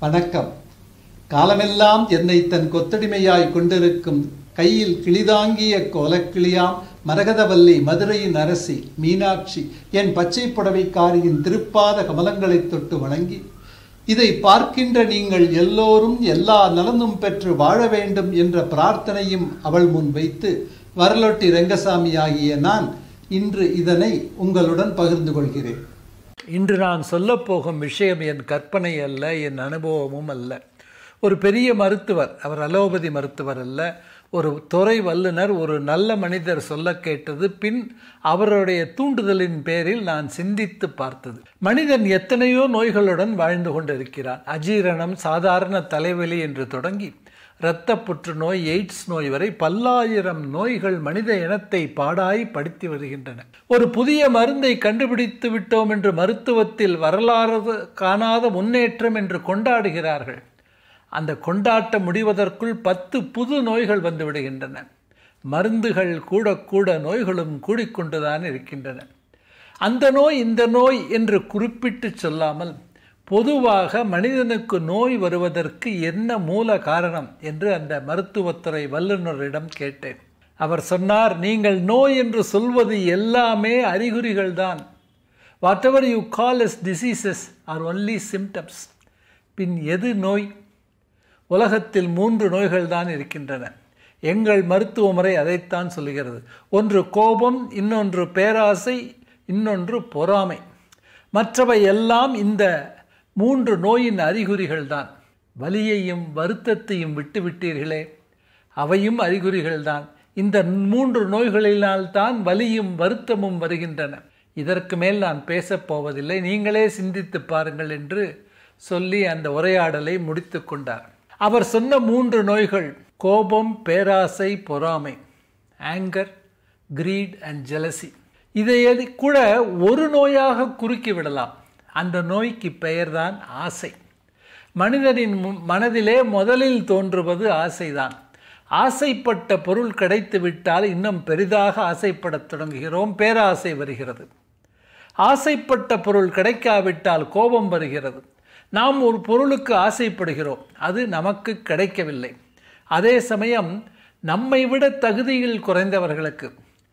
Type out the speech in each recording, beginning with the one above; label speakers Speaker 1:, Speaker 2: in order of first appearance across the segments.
Speaker 1: வணக்கம். காலமெல்லாம் என்னை தன் கொத்தடிமையாய் கொண்டிருக்கும் கையில் கிளிதாங்கிய கோலக்கிளியாம் மரகதவல்லி மதுரையின் அரசி மீனாட்சி என் பச்சைப்புடவைக்காரியின் திருப்பாத கமலங்களைத் தொட்டு வணங்கி, இதை பார்க்கின்ற நீங்கள் எல்லோரும் எல்லா நலனும் பெற்று வாழ வேண்டும் என்ற பிரார்த்தனையும் அவள் முன் வைத்து வரலொட்டி ரெங்கசாமி ஆகிய நான் இன்று இதனை உங்களுடன் பகிர்ந்து கொள்கிறேன்.
Speaker 2: இன்று நான் சொல்லப்போகும் விஷயம் என் கற்பனை அல்ல, என் அனுபவமும் அல்ல. ஒரு பெரிய மருத்துவர், அவர் அலோபதி மருத்துவர் அல்ல, ஒரு துறை வல்லுனர், ஒரு நல்ல மனிதர் சொல்ல கேட்டது, பின் அவருடைய தூண்டுதலின் பேரில் நான் சிந்தித்து பார்த்தது. மனிதன் எத்தனையோ நோய்களுடன் வாழ்ந்து கொண்டிருக்கிறான். அஜீரணம், சாதாரண தலைவலி என்று தொடங்கி இரத்த புற்றுநோய், எய்ட்ஸ் நோய் வரை பல்லாயிரம் நோய்கள் மனித இனத்தை பாடாய் படுத்தி வருகின்றன. ஒரு புதிய மருந்தை கண்டுபிடித்து விட்டோம் என்று மருத்துவத்தில் வரலாறு காணாத முன்னேற்றம் என்று கொண்டாடுகிறார்கள். அந்த கொண்டாட்டம் முடிவதற்குள் 10 புது நோய்கள் வந்து விடுகின்றன. மருந்துகள் கூட கூட நோய்களும் கூடிக்கொண்டுதான் இருக்கின்றன. அந்த நோய் இந்த நோய் என்று குறிப்பிட்டு சொல்லாமல் பொதுவாக மனிதனுக்கு நோய் வருவதற்கு என்ன மூல காரணம் என்று அந்த மருத்துவத்துறை வல்லுநரிடம் கேட்டேன். அவர் சொன்னார், நீங்கள் நோய் என்று சொல்வது எல்லாமே அறிகுறிகள் தான். Whatever you call as diseases are only symptoms. பின் எது நோய்? உலகத்தில் 3 நோய்கள் தான் இருக்கின்றன. எங்கள் மருத்துவ முறை அதைத்தான் சொல்கிறது. ஒன்று கோபம், இன்னொன்று பேராசை, இன்னொன்று பொறாமை. மற்றவை எல்லாம் இந்த 3 நோயின் அறிகுறிகள் தான். வலியையும் வருத்தத்தையும் விட்டுவிட்டீர்களே, அவையும் அறிகுறிகள் தான். இந்த 3 நோய்களினால்தான் வலியும் வருத்தமும் வருகின்றன. இதற்கு மேல் நான் பேசப்போவதில்லை, நீங்களே சிந்தித்து பாருங்கள் என்று சொல்லி அந்த உரையாடலை முடித்து கொண்டார். அவர் சொன்ன 3 நோய்கள் கோபம், பேராசை, பொறாமை, ஆங்கர், கிரீட் அண்ட் ஜெலசி. இதை கூட ஒரு நோயாக குறுக்கி விடலாம். அந்த நோய்க்கு பெயர்தான் ஆசை. மனிதனின் மனதிலே முதலில் தோன்றுவது ஆசைதான். ஆசைப்பட்ட பொருள் கிடைத்து விட்டால் இன்னும் பெரிதாக ஆசைப்படத் தொடங்குகிறோம், பேராசை வருகிறது. ஆசைப்பட்ட பொருள் கிடைக்காவிட்டால் கோபம் வருகிறது. நாம் ஒரு பொருளுக்கு ஆசைப்படுகிறோம், அது நமக்கு கிடைக்கவில்லை. அதே சமயம் நம்மை விட தகுதியில் குறைந்தவர்களுக்கு,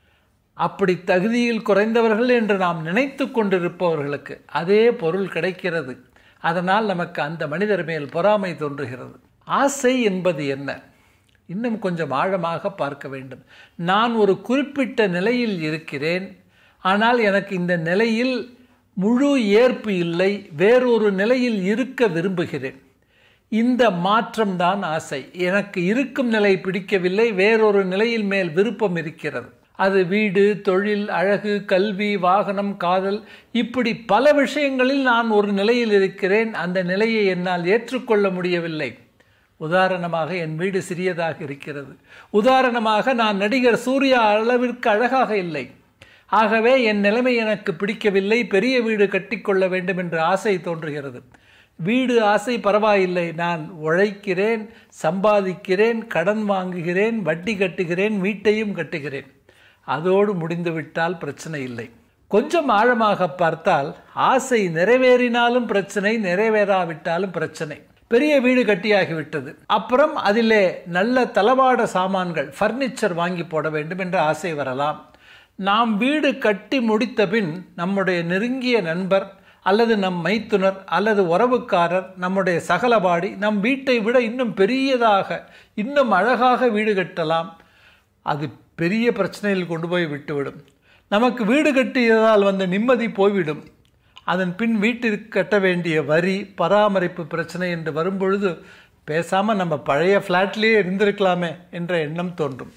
Speaker 2: அப்படி தகுதியில் குறைந்தவர்கள் என்று நாம் நினைத்து கொண்டிருப்பவர்களுக்கு அதே பொருள் கிடைக்கிறது. அதனால் நமக்கு அந்த மனிதர் மேல் பொறாமை தோன்றுகிறது. ஆசை என்பது என்ன? இன்னும் கொஞ்சம் ஆழமாக பார்க்க வேண்டும். நான் ஒரு குறிப்பிட்ட நிலையில் இருக்கிறேன், ஆனால் எனக்கு இந்த நிலையில் முழு ஏற்பு இல்லை, வேறொரு நிலையில் இருக்க விரும்புகிறேன். இந்த மாற்றம்தான் ஆசை. எனக்கு இருக்கும் நிலை பிடிக்கவில்லை, வேறொரு நிலையில் மேல் விருப்பம் இருக்கிறது. அது வீடு, தொழில், அழகு, கல்வி, வாகனம், காதல், இப்படி பல விஷயங்களில் நான் ஒரு நிலையில் இருக்கிறேன். அந்த நிலையை என்னால் ஏற்றுக்கொள்ள முடியவில்லை. உதாரணமாக, என் வீடு சிறியதாக இருக்கிறது. உதாரணமாக, நான் நடிகர் சூர்யா அளவிற்கு அழகாக இல்லை. ஆகவே என் நிலைமை எனக்கு பிடிக்கவில்லை, பெரிய வீடு கட்டிக்கொள்ள வேண்டும் என்ற ஆசை தோன்றுகிறது. வீடு ஆசை பரவாயில்லை, நான் உழைக்கிறேன், சம்பாதிக்கிறேன், கடன் வாங்குகிறேன், வட்டி கட்டுகிறேன், வீட்டையும் கட்டுகிறேன். அதோடு முடிந்துவிட்டால் பிரச்சனை இல்லை. கொஞ்சம் ஆழமாக பார்த்தால் ஆசை நிறைவேறினாலும் பிரச்சனை, நிறைவேறாவிட்டாலும் பிரச்சனை. பெரிய வீடு கட்டியாகிவிட்டது, அப்புறம் அதிலே நல்ல தளவாட சாமான்கள், ஃபர்னிச்சர் வாங்கி போட வேண்டும் என்ற ஆசை வரலாம். நாம் வீடு கட்டி முடித்த பின் நம்முடைய நெருங்கிய நண்பர் அல்லது நம் மைத்துனர் அல்லது உறவுக்காரர், நம்முடைய சகலபாடி நம் வீட்டை விட இன்னும் பெரியதாக, இன்னும் அழகாக வீடு கட்டலாம். அது பெரிய பிரச்சனையில் கொண்டு போய் விட்டுவிடும். நமக்கு வீடு கட்டியதால் வந்த நிம்மதி போய்விடும். அதன் பின் வீட்டிற்கு கட்ட வேண்டிய வரி, பராமரிப்பு பிரச்சனை என்று வரும்பொழுது பேசாமல் நம்ம பழைய ஃப்ளாட்லேயே இருந்திருக்கலாமே என்ற எண்ணம் தோன்றும்.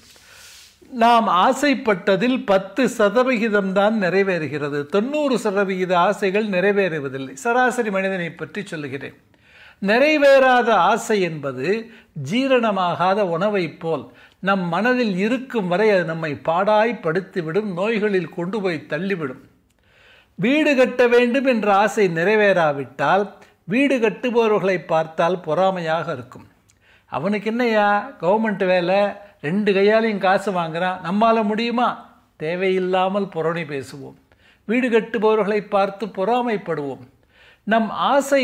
Speaker 2: நாம் ஆசைப்பட்டதில் 10% தான் நிறைவேறுகிறது. 90% ஆசைகள் நிறைவேறுவதில்லை. சராசரி மனிதனை பற்றி சொல்லுகிறேன். நிறைவேறாத ஆசை என்பது ஜீரணமாகாத உணவை போல் நம் மனதில் இருக்கும் வரை அது நம்மை பாடாய்படுத்திவிடும், நோய்களில் கொண்டு போய் தள்ளிவிடும். வீடு கட்ட வேண்டும் என்ற ஆசை நிறைவேறாவிட்டால் வீடு கட்டுபவர்களை பார்த்தால் பொறாமையாக இருக்கும். அவனுக்கு என்னையா கவர்மெண்ட் வேலை, 2 கையாலையும் காசு வாங்குறான், நம்மால் முடியுமா? தேவையில்லாமல் புரணி பேசுவோம். வீடு கட்டுபவர்களை பார்த்து பொறாமைப்படுவோம். நம் ஆசை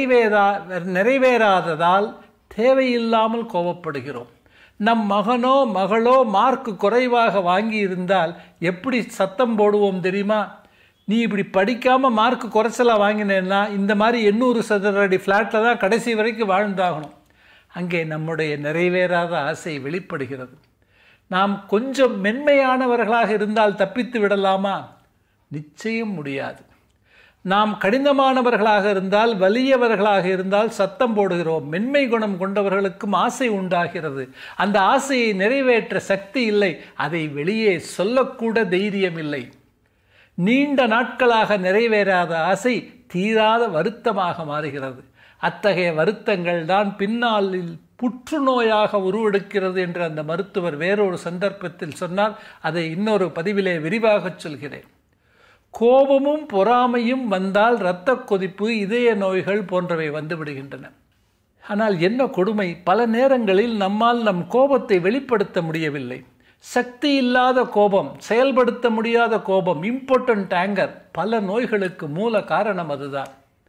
Speaker 2: நிறைவேறாததால் தேவையில்லாமல் கோபப்படுகிறோம். நம் மகனோ மகளோ மார்க் குறைவாக வாங்கி இருந்தால் எப்படி சத்தம் போடுவோம் தெரியுமா? நீ இப்படி படிக்காமல் மார்க் குறைச்சலாக வாங்கினேன்னா இந்த மாதிரி 800 சதுர அடி ஃப்ளாட்டில் தான் கடைசி வரைக்கும் வாழ்ந்தாகணும். அங்கே நம்முடைய நிறைவேறாத ஆசை வெளிப்படுகிறது. நாம் கொஞ்சம் மென்மையானவர்களாக இருந்தால் தப்பித்து விடலாமா? நிச்சயம் முடியாது. நாம் கடினமானவர்களாக இருந்தால், வலியவர்களாக இருந்தால் சத்தம் போடுகிறோம். மென்மை குணம் கொண்டவர்களுக்கும் ஆசை உண்டாகிறது. அந்த ஆசையை நிறைவேற்ற சக்தி இல்லை. அதை வெளியே சொல்லக்கூட தைரியம் இல்லை. நீண்ட நாட்களாக நிறைவேறாத ஆசை தீராத வருத்தமாக மாறுகிறது. அத்தகைய வருத்தங்கள் தான் பின்னாளில் புற்றுநோயாக உருவெடுக்கிறது என்று அந்த மருத்துவர் வேறொரு சந்தர்ப்பத்தில் சொன்னார். அதை இன்னொரு பதிவிலே விரிவாக சொல்கிறேன். கோபமும் பொறாமையும் வந்தால் இரத்த கொதிப்பு, இதய நோய்கள் போன்றவை வந்துவிடுகின்றன. ஆனால் என்ன கொடுமை, பல நேரங்களில் நம்மால் நம் கோபத்தை வெளிப்படுத்த முடியவில்லை. சக்தி இல்லாத கோபம், செயல்படுத்த முடியாத கோபம், இம்பார்ட்டன்ட் ஆங்கர், பல நோய்களுக்கு மூல காரணம் அதுதான்.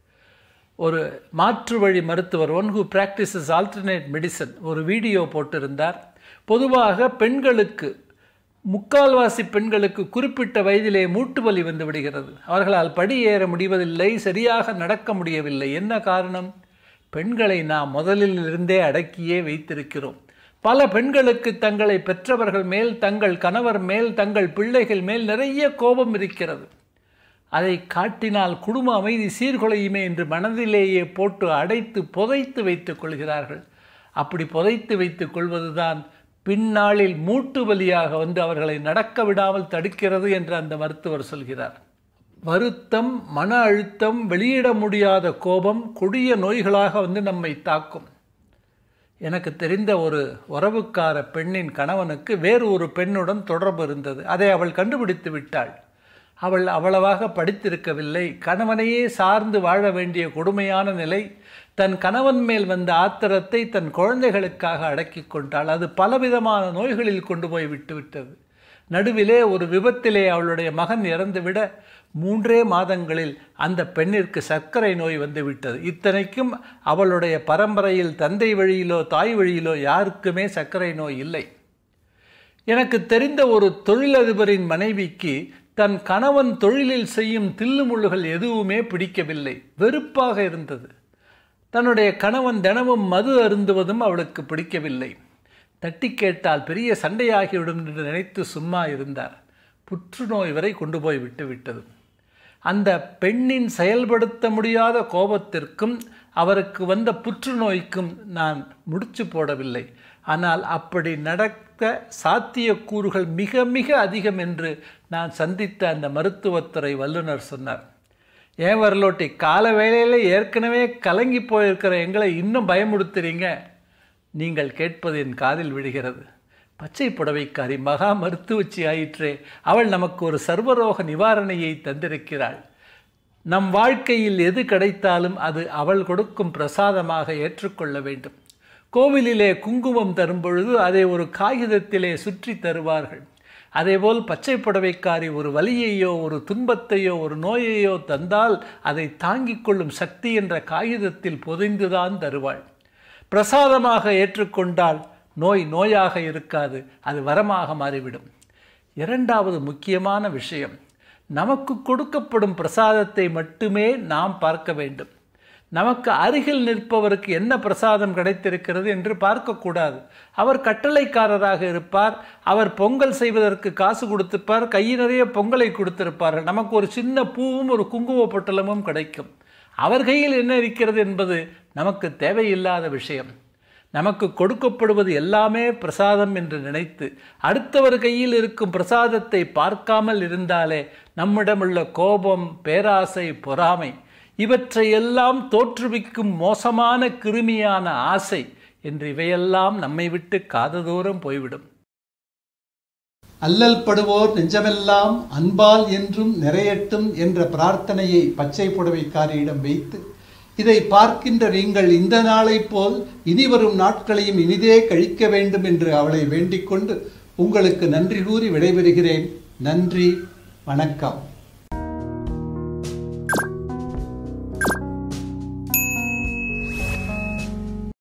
Speaker 2: ஒரு மாற்று வழி மருத்துவர், one who practices alternate medicine, ஒரு வீடியோ போட்டிருந்தார். பொதுவாக பெண்களுக்கு, முக்கால்வாசி பெண்களுக்கு குறிப்பிட்ட வயதிலே மூட்டு வலி வந்து விடுகிறது. அவர்களால் படி ஏற முடிவதில்லை, சரியாக நடக்க முடியவில்லை. என்ன காரணம்? பெண்களை நாம் முதலில் இருந்தே அடக்கியே வைத்திருக்கிறோம். பல பெண்களுக்கு தங்களை பெற்றவர்கள் மேல், தங்கள் கணவர் மேல், தங்கள் பிள்ளைகள் மேல் நிறைய கோபம் இருக்கிறது. அதை காட்டினால் குடும்ப அமைதி சீர்குலையுமே என்று மனதிலேயே போட்டு அடைத்து புதைத்து வைத்துக் கொள்கிறார்கள். அப்படி புதைத்து வைத்துக் கொள்வதுதான் பின்னாளில் மூட்டு வலியாக வந்து அவர்களை நடக்க விடாமல் தடுக்கிறது என்று அந்த மருத்துவர் சொல்கிறார். வருத்தம், மன அழுத்தம், வெளியிட முடியாத கோபம் கொடிய நோய்களாக வந்து நம்மை தாக்கும். எனக்கு தெரிந்த ஒரு உறவுக்கார பெண்ணின் கணவனுக்கு வேறு ஒரு பெண்ணுடன் தொடர்பு இருந்தது. அதை அவள் கண்டுபிடித்து விட்டாள். அவள் அவ்வளவாக படித்திருக்கவில்லை. கணவனையே சார்ந்து வாழ வேண்டிய கொடுமையான நிலை. தன் கணவன் மேல் வந்த ஆத்திரத்தை தன் குழந்தைகளுக்காக அடக்கி கொண்டாள். அது பலவிதமான நோய்களில் கொண்டு போய் விட்டுவிட்டது. நடுவிலே ஒரு விபத்திலே அவளுடைய மகன் இறந்துவிட 3 மாதங்களில் அந்த பெண்ணிற்கு சர்க்கரை நோய் வந்துவிட்டது. இத்தனைக்கும் அவளுடைய பரம்பரையில் தந்தை வழியிலோ தாய் வழியிலோ யாருக்குமே சர்க்கரை நோய் இல்லை. எனக்கு தெரிந்த ஒரு தொழிலதிபரின் மனைவிக்கு தன் கணவன் தொழிலில் செய்யும் தில்லுமுள்ளுகள் எதுவுமே பிடிக்கவில்லை, வெறுப்பாக இருந்தது. தன்னுடைய கணவன் தினமும் மது அருந்துவதும் அவளுக்கு பிடிக்கவில்லை. தட்டி கேட்டால் பெரிய சண்டையாகிவிடும் என்று நினைத்து சும்மா இருந்தார். புற்றுநோய் வரை கொண்டு போய் விட்டுவிட்டது. அந்த பெண்ணின் செயல்படுத்த முடியாத கோபத்திற்கும் அவருக்கு வந்த புற்றுநோய்க்கும் நான் முடிச்சு போடவில்லை. ஆனால் அப்படி நடக்க சாத்தியக்கூறுகள் மிக மிக அதிகம் என்று நான் சந்தித்த அந்த மருத்துவத்துறை வல்லுநர் சொன்னார். ஏன் வரலோட்டி, கால வேளையில் ஏற்கனவே கலங்கி போயிருக்கிற எங்களை இன்னும் பயமுறுத்துறீங்க? நீங்கள் கேட்பது என் காதில் விடுகிறது. பச்சை புடவைக்காரி மகா மருத்துவச்சி ஆயிற்றே, அவள் நமக்கு ஒரு சர்வரோக நிவாரணையை தந்திருக்கிறாள். நம் வாழ்க்கையில் எது கிடைத்தாலும் அது அவள் கொடுக்கும் பிரசாதமாக ஏற்றுக்கொள்ள வேண்டும். கோவிலிலே குங்குமம் தரும் பொழுது அதை ஒரு காகிதத்திலே சுற்றி தருவார்கள். அதேபோல் பச்சை புடவைக்காரி ஒரு வலியையோ ஒரு துன்பத்தையோ ஒரு நோயையோ தந்தால் அதை தாங்கிக் கொள்ளும் சக்தி என்ற காகிதத்தில் பொதிந்துதான் தருவாள். பிரசாதமாக ஏற்றுக்கொண்டால் நோய் நோயாக இருக்காது, அது வரமாக மாறிவிடும். இரண்டாவது முக்கியமான விஷயம், நமக்கு கொடுக்கப்படும் பிரசாதத்தை மட்டுமே நாம் பார்க்க வேண்டும். நமக்கு அருகில் நிற்பவருக்கு என்ன பிரசாதம் கிடைத்திருக்கிறது என்று பார்க்கக்கூடாது. அவர் கட்டளைக்காரராக இருப்பார், அவர் பொங்கல் செய்வதற்கு காசு கொடுத்திருப்பார், கை நிறைய பொங்கலை கொடுத்திருப்பார்கள். நமக்கு ஒரு சின்ன பூவும் ஒரு குங்கும பொட்டலமும் கிடைக்கும். அவர் கையில் என்ன இருக்கிறது என்பது நமக்கு தேவையில்லாத விஷயம். நமக்கு கொடுக்கப்படுவது எல்லாமே பிரசாதம் என்று நினைத்து அடுத்தவர் கையில் இருக்கும் பிரசாதத்தை பார்க்காமல் இருந்தாலே நம்மிடமுள்ள கோபம், பேராசை, பொறாமை இவற்றையெல்லாம் தோற்றுவிக்கும் மோசமான கிருமியான ஆசை என்று இவையெல்லாம் நம்மை விட்டு காததூரம் போய்விடும்.
Speaker 1: அல்லல் படுவோர் நெஞ்சமெல்லாம் அன்பால் என்றும் நிறையட்டும் என்ற பிரார்த்தனையை பச்சை புடவைக்காரியிடம் வைத்து, இதை பார்க்கின்ற நீங்கள் இந்த நாளை போல் இனிவரும் நாட்களையும் இனிதே கழிக்க வேண்டும் என்று அவளை வேண்டிக் கொண்டு உங்களுக்கு நன்றி கூறி விடைபெறுகிறேன். நன்றி, வணக்கம்.